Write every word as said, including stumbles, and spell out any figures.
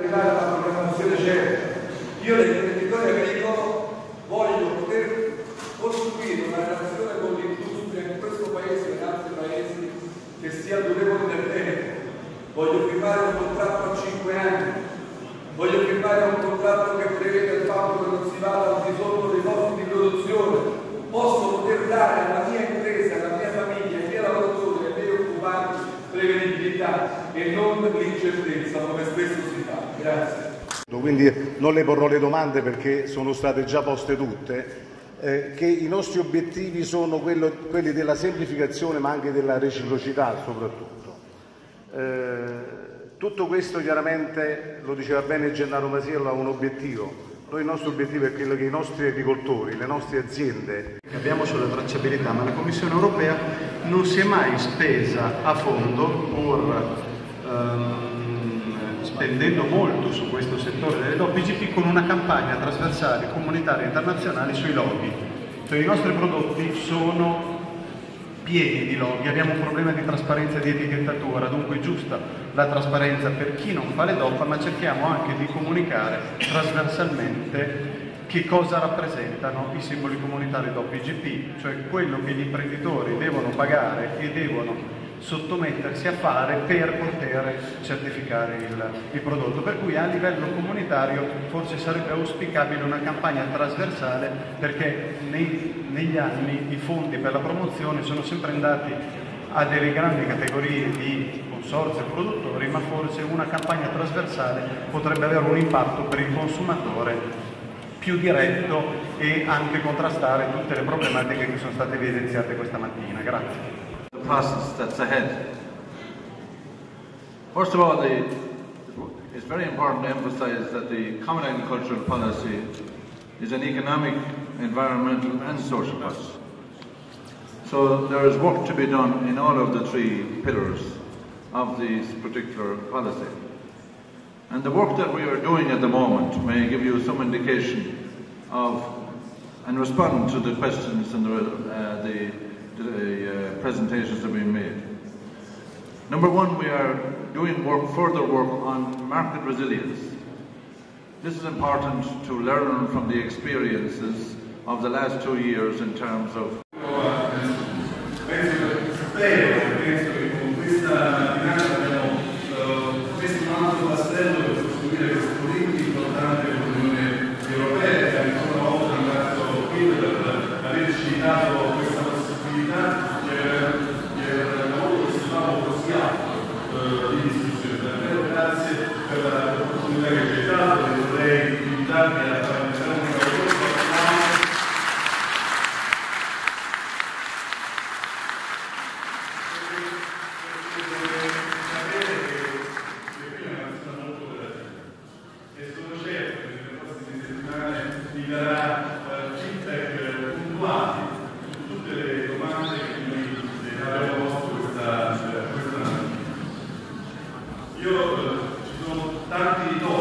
arrivare a una programmazione certa. Io da imprenditore agricolo voglio poter costruire una relazione con l'industria in questo paese e in altri paesi che sia durevole nel tempo. Voglio firmare un contratto a cinque anni, voglio firmare un contratto che prevede il fatto che non si vada al di sotto dei costi di produzione. Posso poter dare alla mia impresa, alla mia famiglia, ai miei lavoratori, ai miei occupati prevedibilità e non l'incertezza come spesso si fa. Grazie. Quindi non le porrò le domande perché sono state già poste tutte, eh, che i nostri obiettivi sono quello, quelli della semplificazione ma anche della reciprocità soprattutto. Eh, tutto questo chiaramente, lo diceva bene Gennaro Masiello, ha un obiettivo. Noi il nostro obiettivo è quello che i nostri agricoltori, le nostre aziende che abbiamo sulla tracciabilità, ma la Commissione europea non si è mai spesa a fondo pur ehm, spendendo molto su questo settore delle doppie G P con una campagna trasversale comunitaria internazionale sui loghi. Cioè i nostri prodotti sono pieni di loghi, abbiamo un problema di trasparenza e di etichettatura, dunque è giusta la trasparenza per chi non fa le D O P, ma cerchiamo anche di comunicare trasversalmente che cosa rappresentano i simboli comunitari doppie G P, cioè quello che gli imprenditori devono pagare e devono sottomettersi a fare per poter certificare il, il prodotto, per cui a livello comunitario forse sarebbe auspicabile una campagna trasversale, perché nei, negli anni i fondi per la promozione sono sempre andati a delle grandi categorie di consorzi e produttori, ma forse una campagna trasversale potrebbe avere un impatto per il consumatore più diretto e anche contrastare tutte le problematiche che sono state evidenziate questa mattina. Grazie. The process that's ahead. First of all, the, it's very important to emphasize that the Common Agricultural Policy is an economic, environmental and social policy. So there is work to be done in all of the three pillars of this particular policy. And the work that we are doing at the moment may give you some indication of and respond to the questions and the, uh, the the uh, presentations have been made. Number one, we are doing work, further work on market resilience. This is important to learn from the experiences of the last two years in terms of Io ci sono tanti